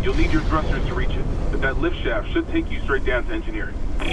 You'll need your thrusters to reach it, but that lift shaft should take you straight down to engineering.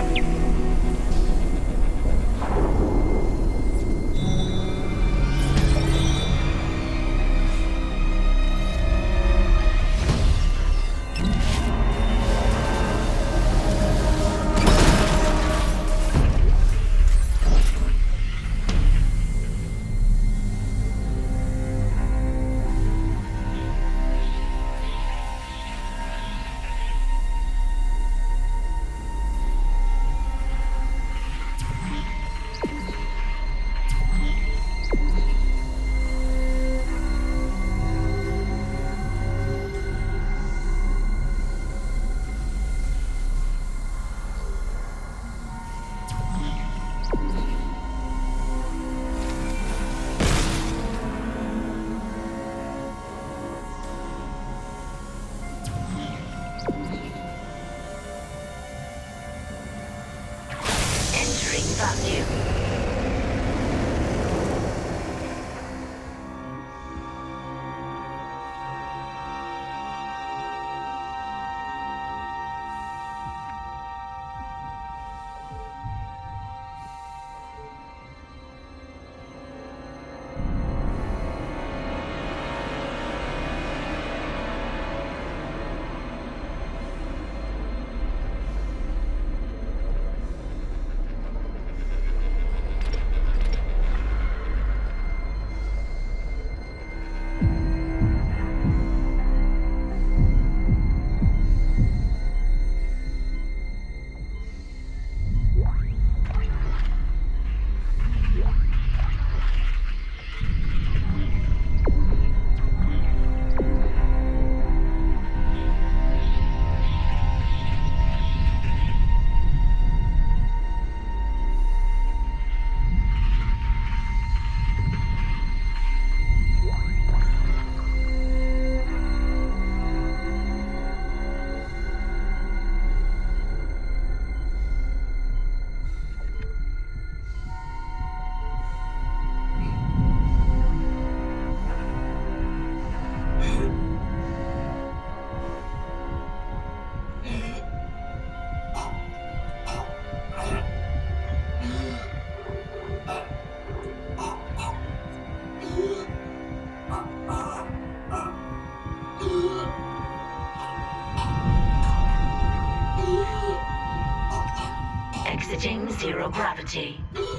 Exiting zero gravity.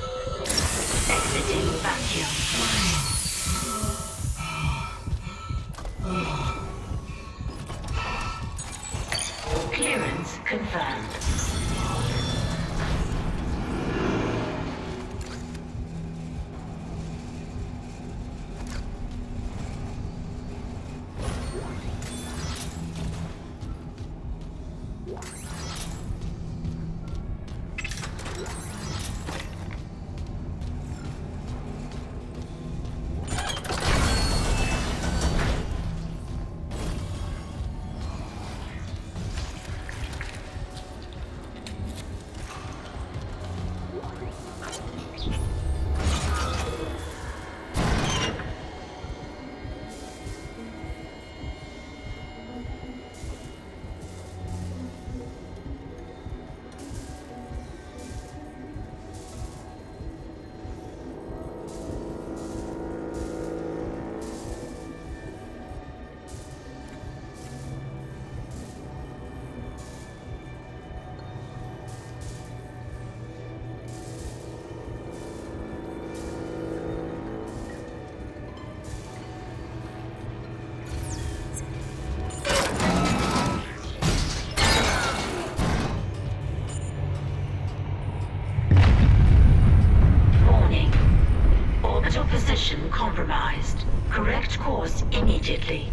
Exiting vacuum. Clearance confirmed. Position compromised. Correct course immediately.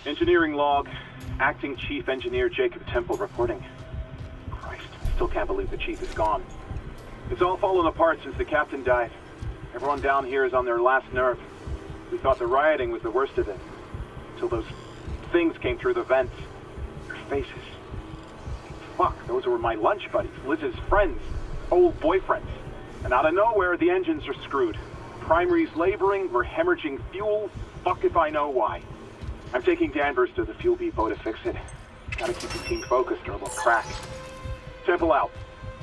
Engineering log. Acting Chief Engineer Jacob Temple reporting. Christ, I still can't believe the Chief is gone. It's all fallen apart since the captain died. Everyone down here is on their last nerve. We thought the rioting was the worst of it. Until those things came through the vents. Their faces. Fuck, those were my lunch buddies, Liz's friends, old boyfriends. And out of nowhere, the engines are screwed. Primary's laboring, we're hemorrhaging fuel. Fuck if I know why. I'm taking Danvers to the fuel depot to fix it. Gotta keep the team focused or it'll crack. Temple out.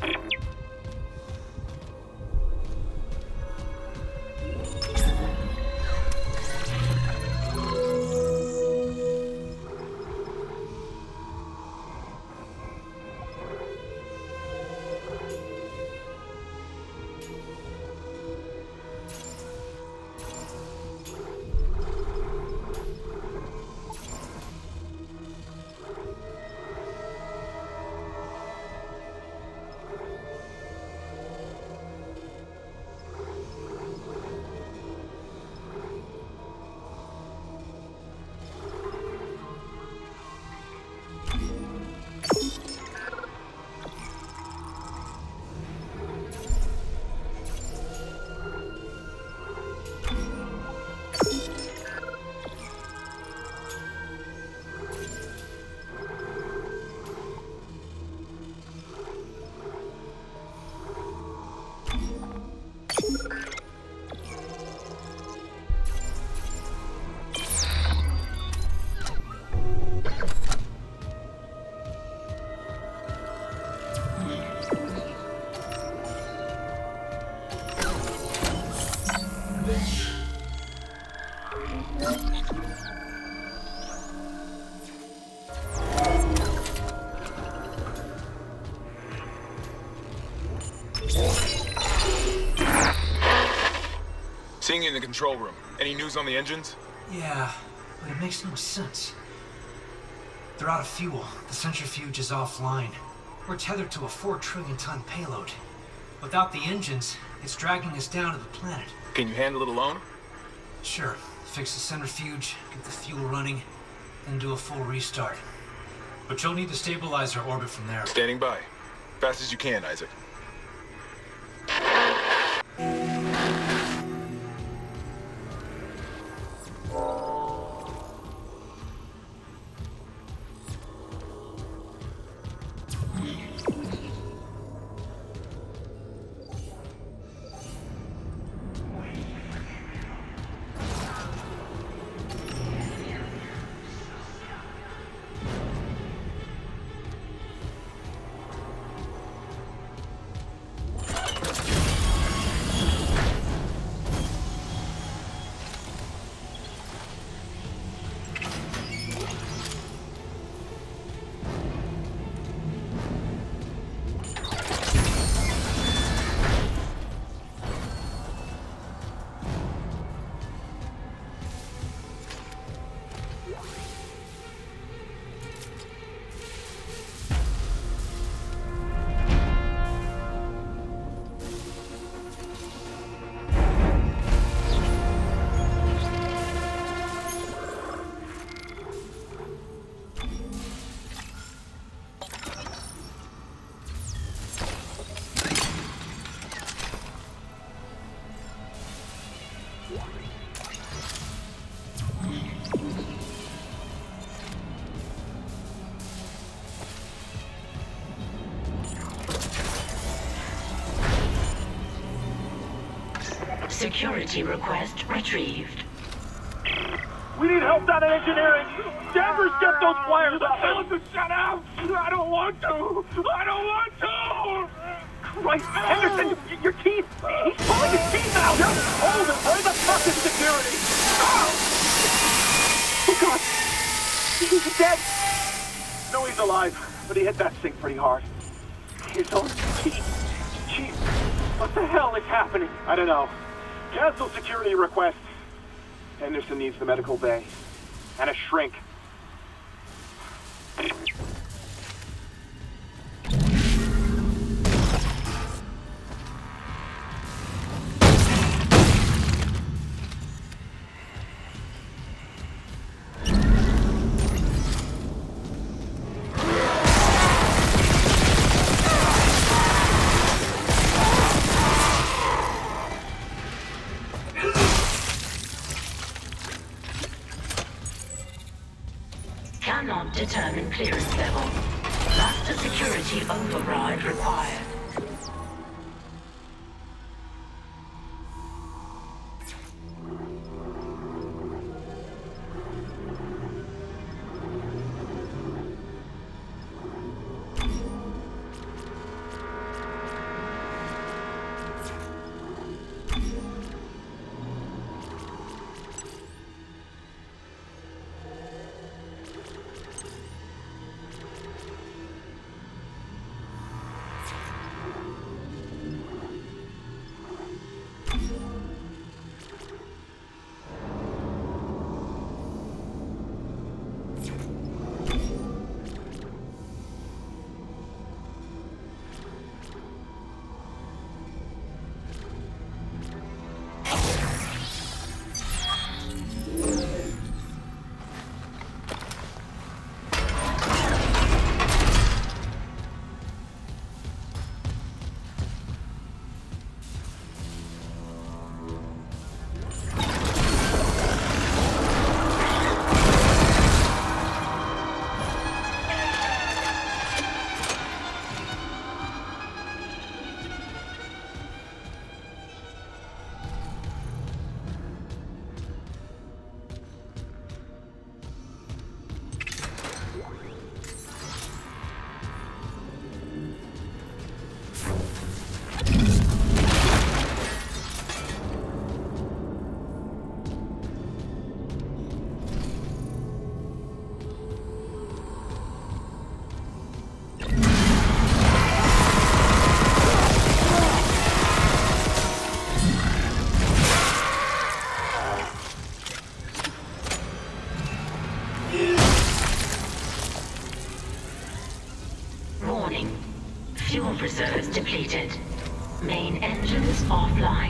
Seeing you in the control room. Any news on the engines? Yeah, but it makes no sense. They're out of fuel. The centrifuge is offline. We're tethered to a 4 trillion ton payload. Without the engines, it's dragging us down to the planet. Can you handle it alone? Sure. Fix the centrifuge, get the fuel running, then do a full restart. But you'll need to stabilize our orbit from there. Standing by. Fast as you can, Isaac. Security request retrieved. We need help down in engineering. Danvers, get those wires up. Tell us to shut out. I don't want to. I don't want to. Christ, Henderson, your teeth. He's pulling his teeth out. Just hold it. Where the fuck is security? Oh, God. He's dead. No, he's alive, but he hit that sink pretty hard. His own teeth. Chief, what the hell is happening? I don't know. Cancel security request. Henderson needs the medical bay. And a shrink. Cannot determine clearance level. Master security override required. Reserves depleted. Main engines offline.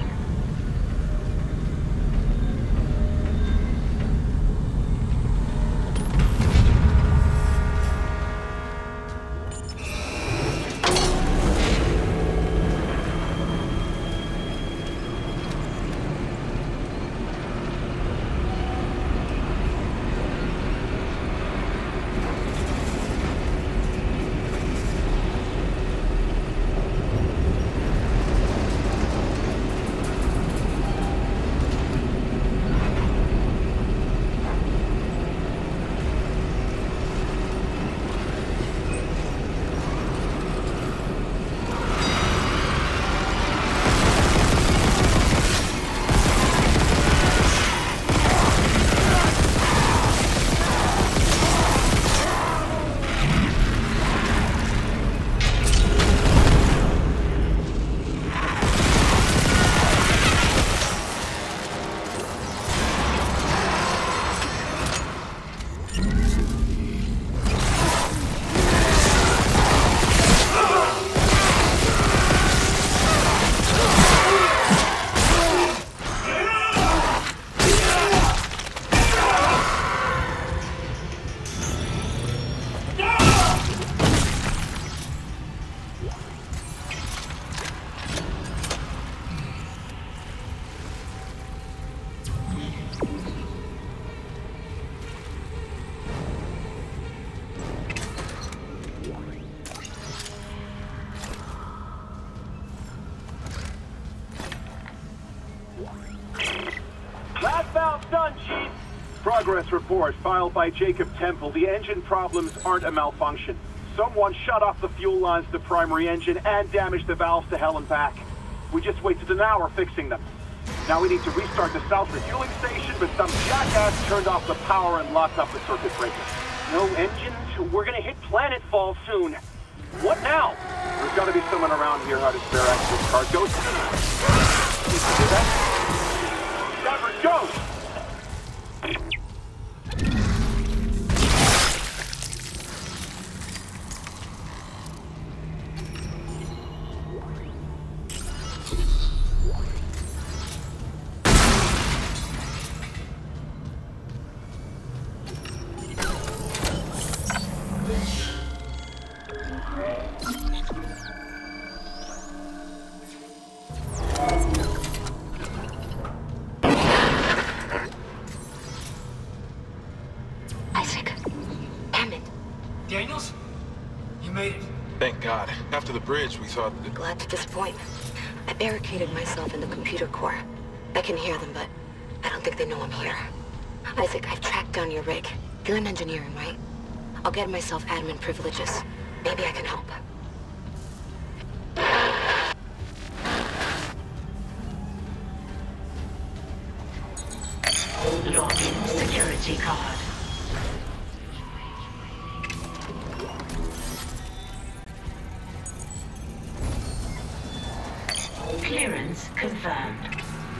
Progress report filed by Jacob Temple. The engine problems aren't a malfunction. Someone shut off the fuel lines to the primary engine and damaged the valves to hell and back. We just wasted an hour fixing them. Now we need to restart the south refueling station, but some jackass turned off the power and locked up the circuit breaker. No engines? We're gonna hit planetfall soon. What now? There's gotta be someone around here how to spare access cargo. You can do that? Never go! Thank God. After the bridge, we thought that... Glad to disappoint. I barricaded myself in the computer core. I can hear them, but I don't think they know I'm here. Isaac, I've tracked down your rig. You're in engineering, right? I'll get myself admin privileges. Maybe I can help. Login security card. Clearance confirmed.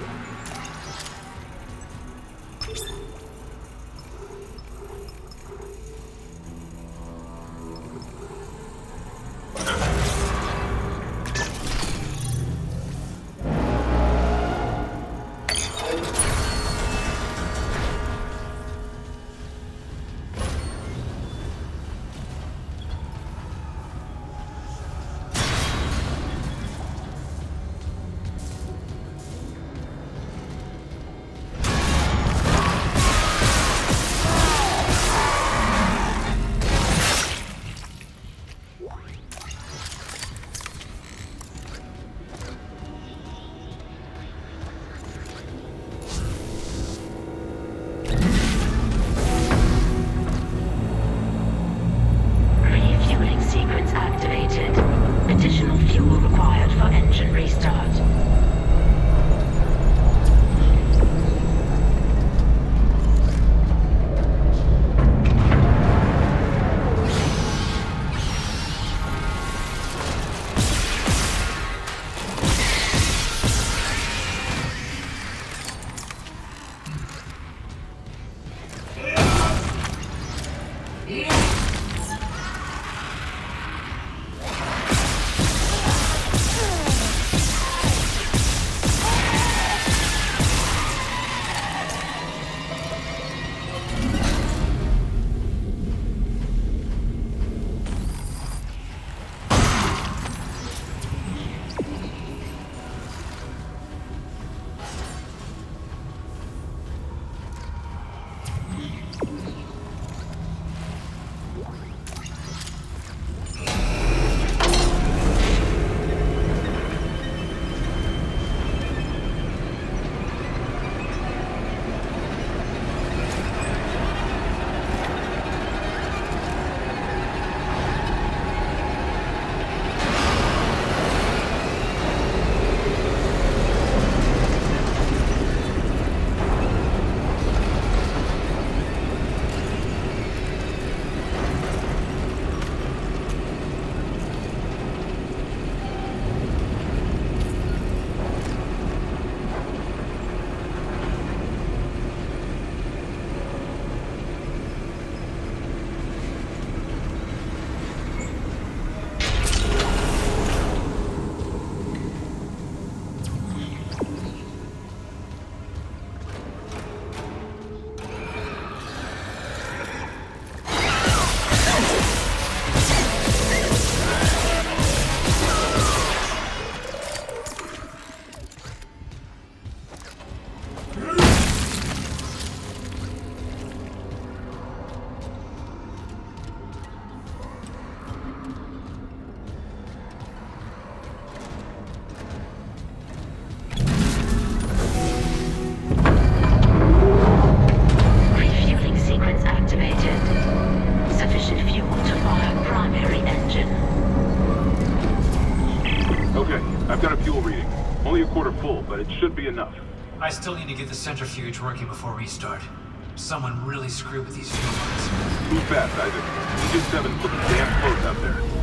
I still need to get the centrifuge working before restart. Someone really screwed with these fuel lines. Move fast, Isaac. Aegis VII's looking damn close out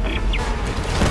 there.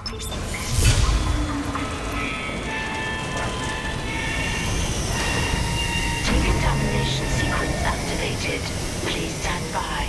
Decontamination sequence activated. Please stand by.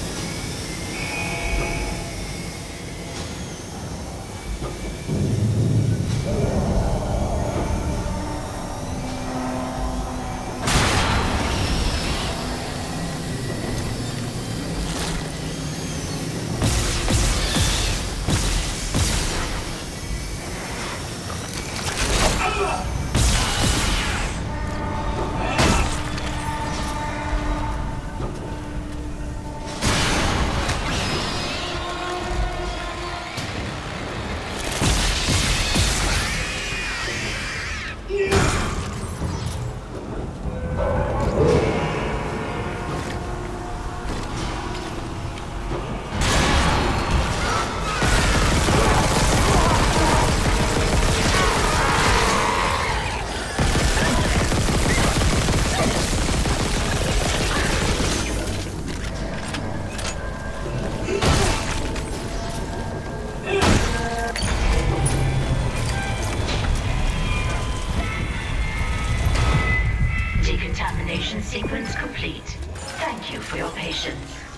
Decontamination sequence complete. Thank you for your patience.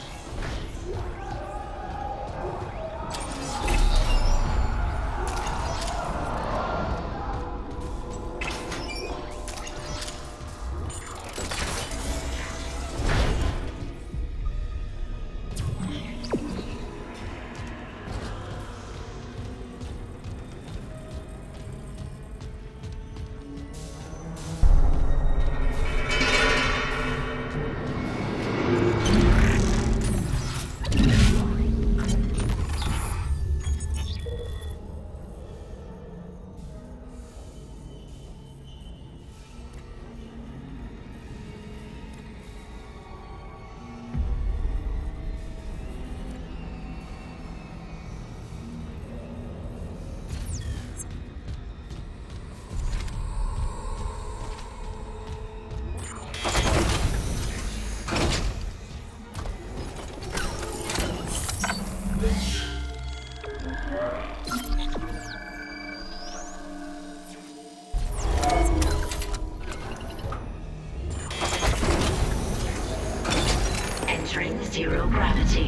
Zero gravity.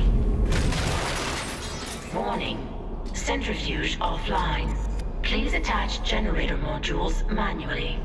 Warning. Centrifuge offline. Please attach generator modules manually.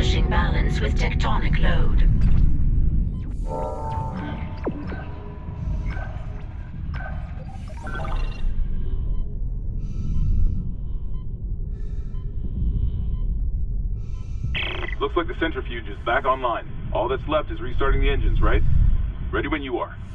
establishing balance with tectonic load. Looks like the centrifuge is back online. All that's left is restarting the engines, right? Ready when you are.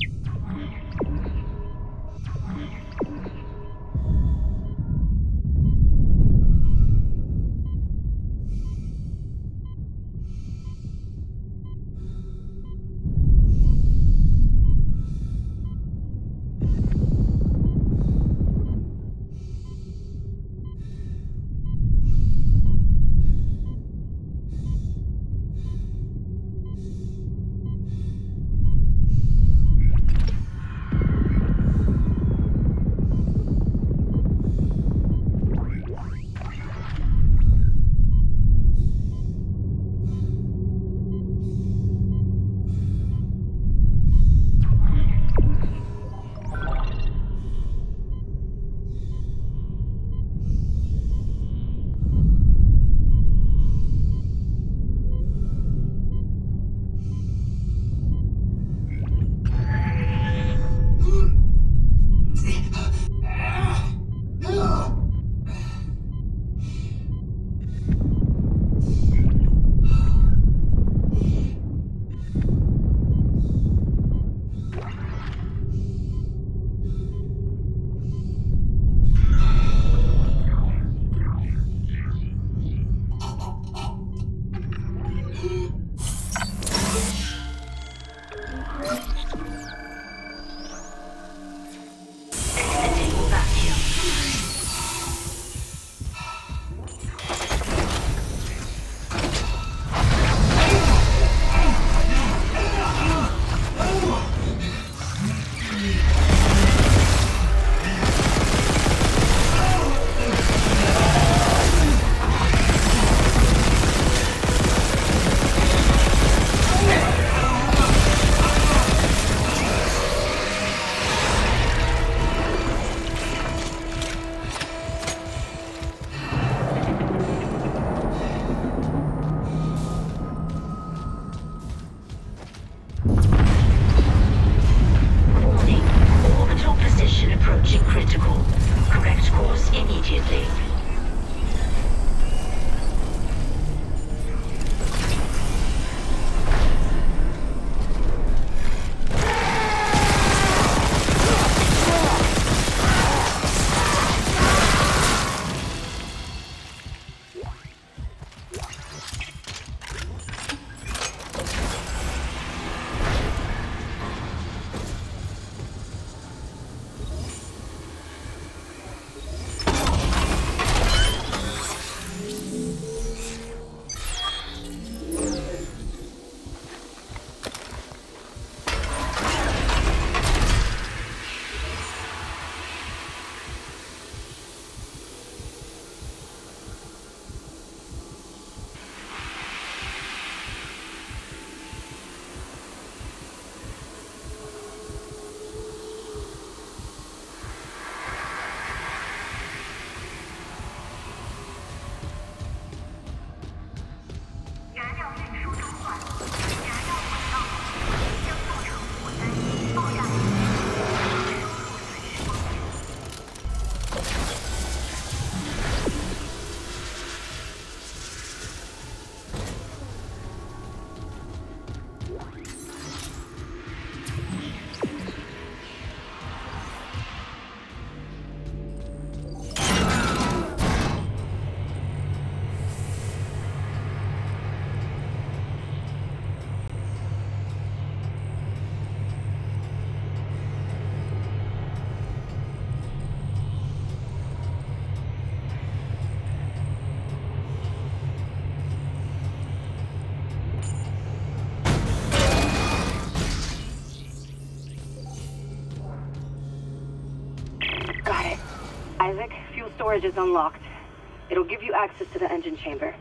Isaac, fuel storage is unlocked. It'll give you access to the engine chamber.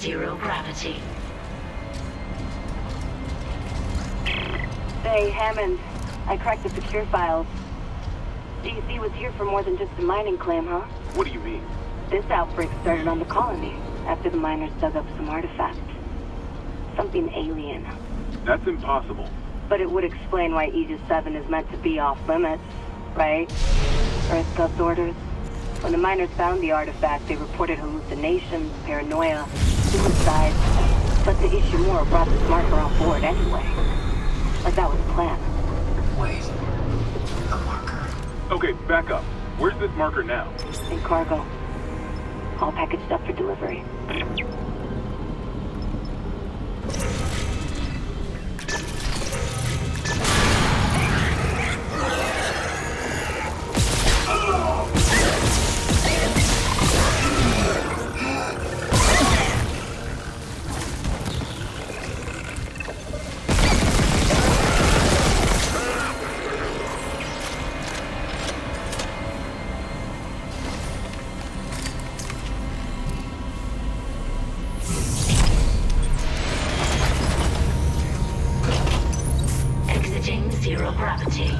zero gravity. Say, Hammond, I cracked the secure files. DC was here for more than just a mining claim, huh? What do you mean? This outbreak started on the colony after the miners dug up some artifacts. Something alien. That's impossible. But it would explain why Aegis VII is meant to be off limits, right? Earth Gov's orders. When the miners found the artifact, they reported hallucinations, paranoia, suicide. But the Ishimura brought this marker on board anyway. Like that was the plan. Wait. The marker. Okay, back up. Where's this marker now? In cargo. All packaged up for delivery. Zero gravity.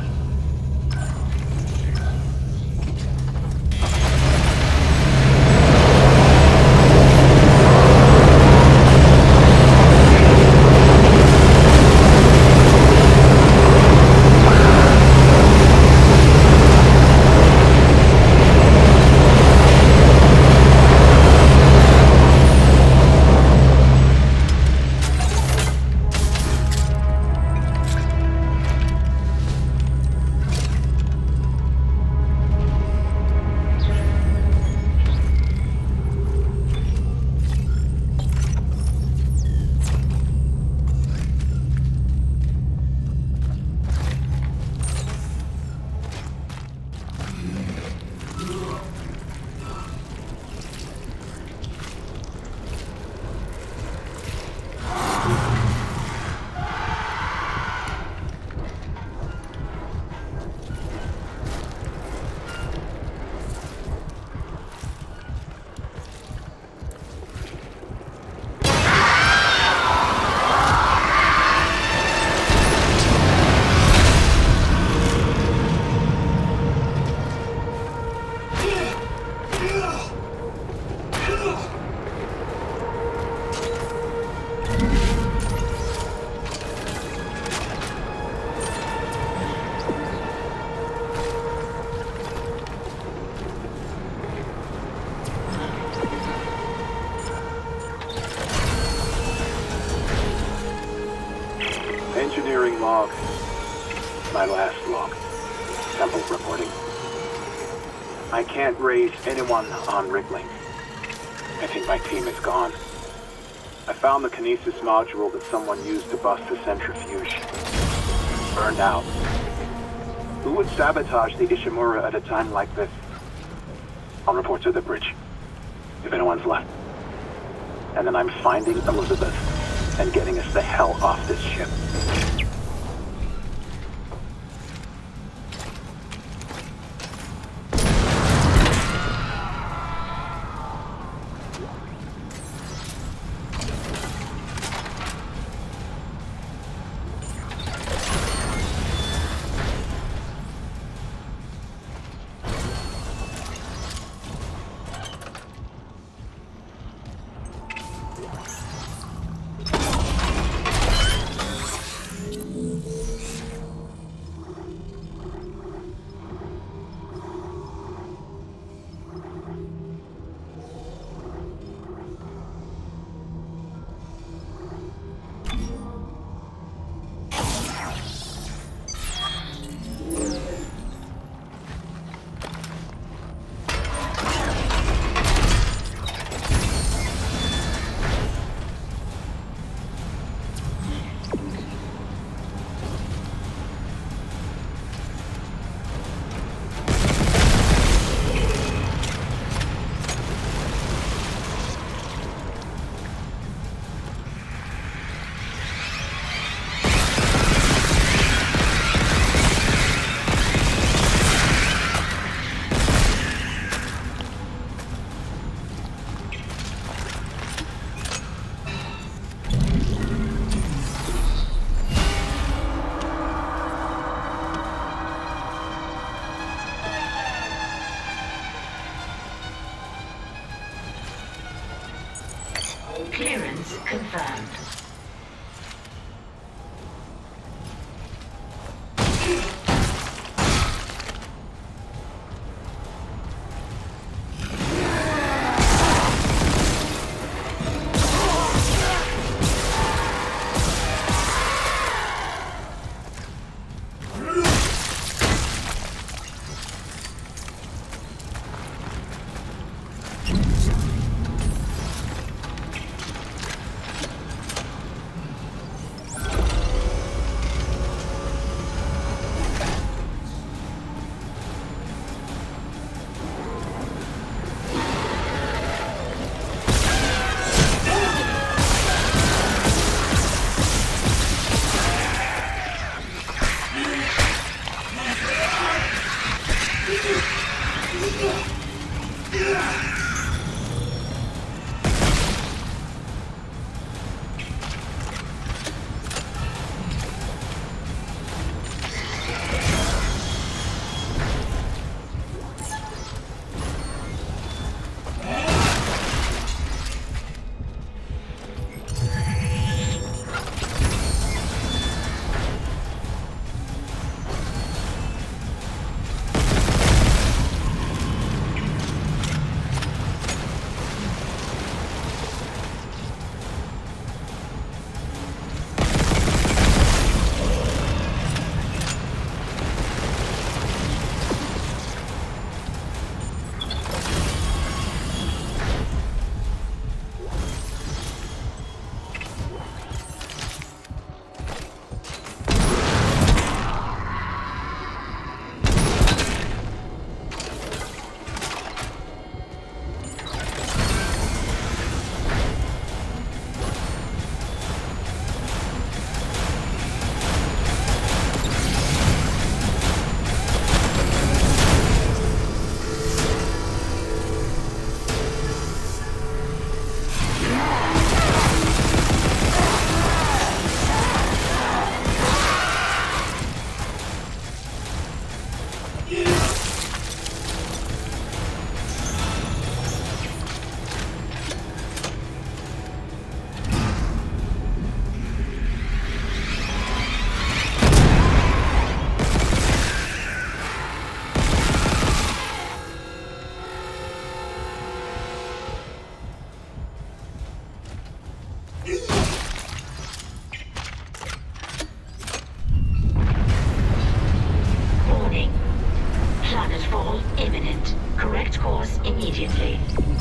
Engineering log. My last log. Temple reporting. I can't raise anyone on Rickling. I think my team is gone. I found the kinesis module that someone used to bust the centrifuge. Burned out. Who would sabotage the Ishimura at a time like this? I'll report to the bridge, if anyone's left. And then I'm finding Elizabeth and getting us the hell off this ship. immediately.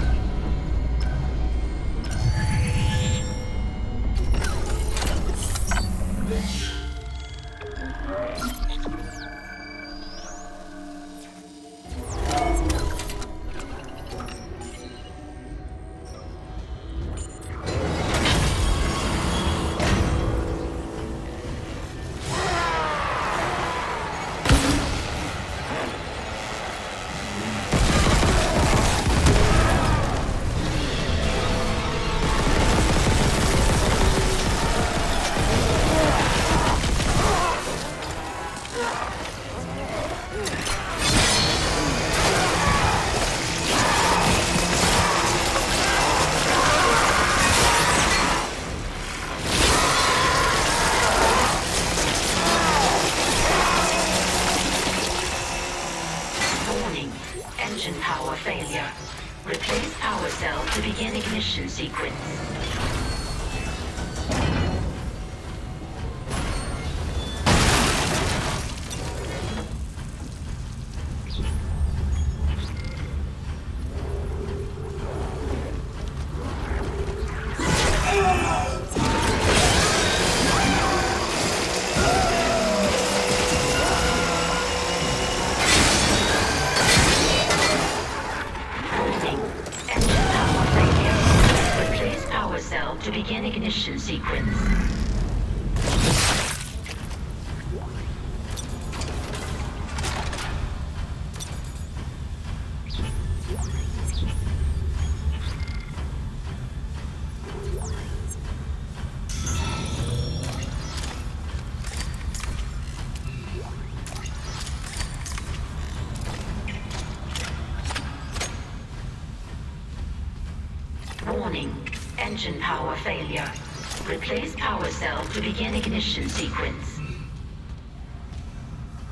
Engine power failure. Replace power cell to begin ignition sequence.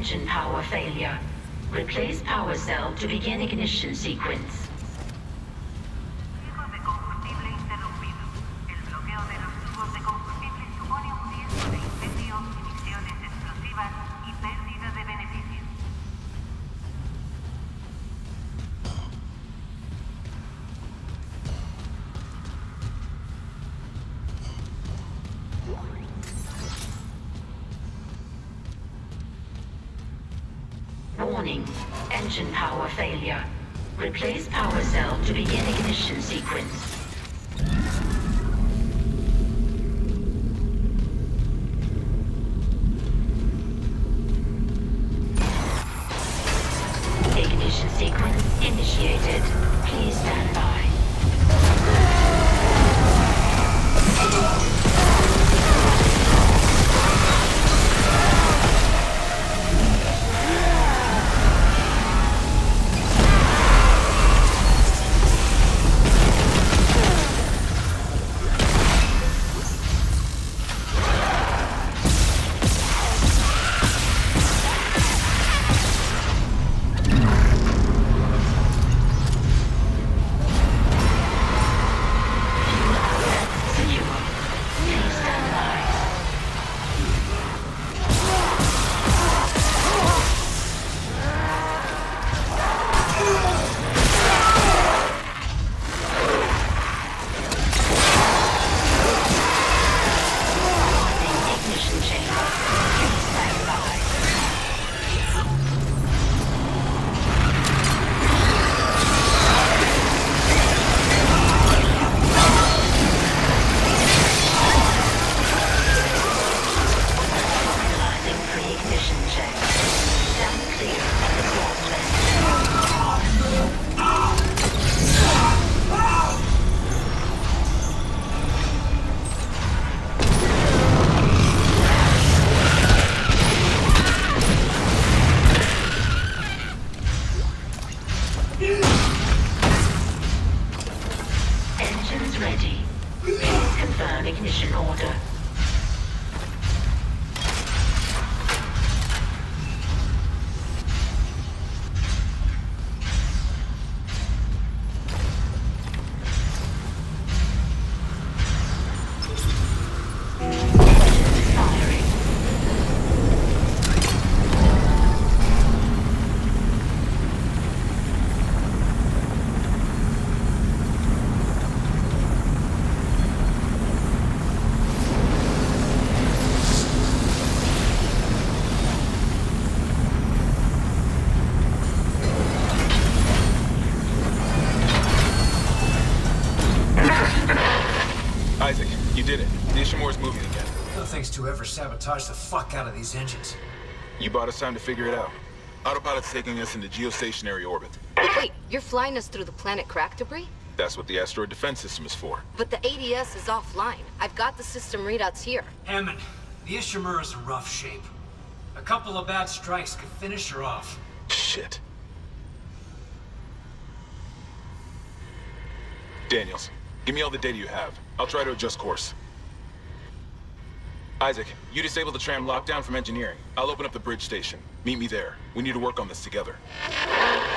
Engine power failure. Replace power cell to begin ignition sequence. Flujo de combustible interrumpido. El bloqueo de los tubos de combustible supone un riesgo de incendio, emisiones explosivas y pérdida de beneficios. Warning. Engine power failure. Replace power cell to begin ignition sequence. Ignition sequence initiated. Please stand by. Isaac, you did it. The Ishimura's moving again. No thanks to whoever sabotaged the fuck out of these engines. You bought us time to figure it out. Autopilot's taking us into geostationary orbit. Wait, you're flying us through the planet crack debris? That's what the asteroid defense system is for. But the ADS is offline. I've got the system readouts here. Hammond, the Ishimura's in rough shape. A couple of bad strikes could finish her off. Shit. Daniels, give me all the data you have. I'll try to adjust course. Isaac, you disable the tram lockdown from engineering. I'll open up the bridge station. Meet me there. We need to work on this together.